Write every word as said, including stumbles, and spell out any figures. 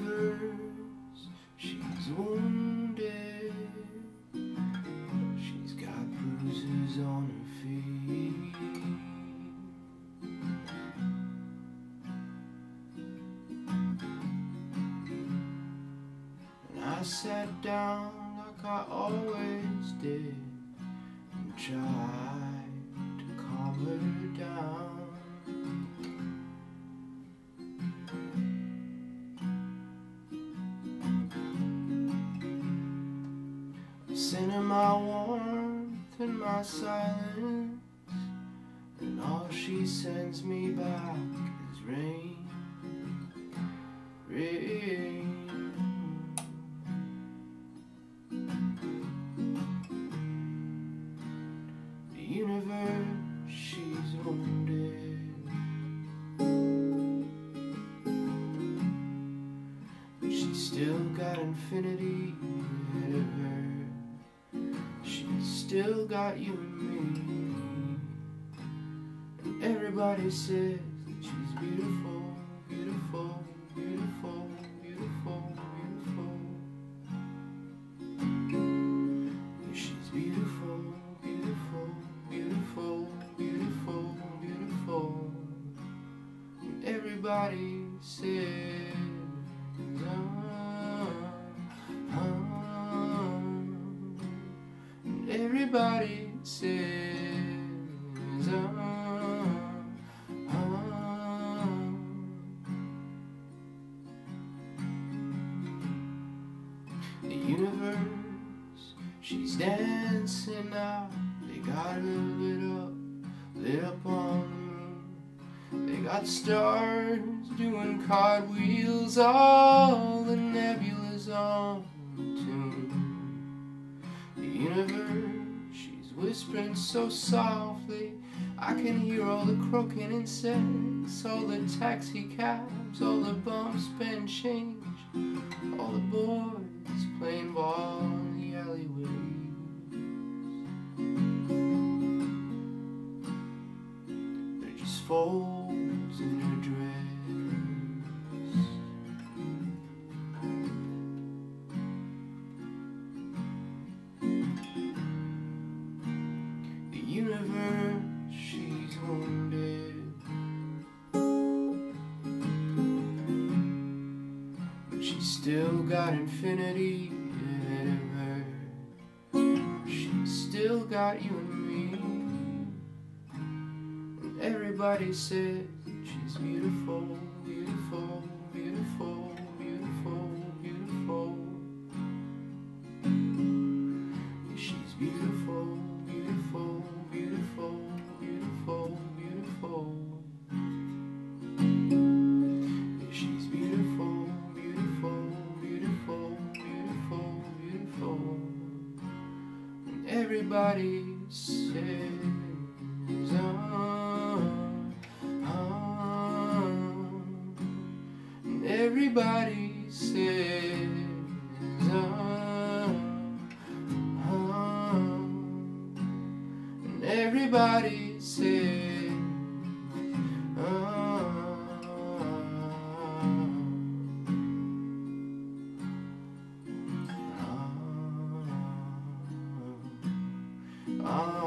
universe, she's wounded. She's got bruises on her feet. And I sat down like I always did and tried to calm her down. Sent her my warmth and my silence, and all she sends me back is rain, rain. The universe, she's wounded, but she's still got infinity ahead of her. She's still got you and me, and everybody says that she's beautiful, beautiful, beautiful, beautiful, beautiful. Yeah, she's beautiful, beautiful, beautiful, beautiful, beautiful, and everybody says, ah, ah. Everybody says, ah, ah. The universe, she's dancing now. They got her lit up, lit up on the moon. They got stars doing cartwheels, all the nebulas on tune. The universe, she's whispering so softly, I can hear all the croaking insects, all the taxi cabs, all the bumps spend change, all the boys playing ball in the alleyways. They're just folds in her dress. Universe, she's wounded, but she's still got infinity ahead of her. She's still got you and me, and everybody says that she's beautiful, beautiful, beautiful, beautiful, beautiful. Yeah, she's beautiful, beautiful, beautiful, beautiful, beautiful. Yeah, she's beautiful, beautiful, beautiful, beautiful, beautiful. And everybody says, ah, ah. And everybody says, ah, ah. Everybody says, ah, ah, ah, ah.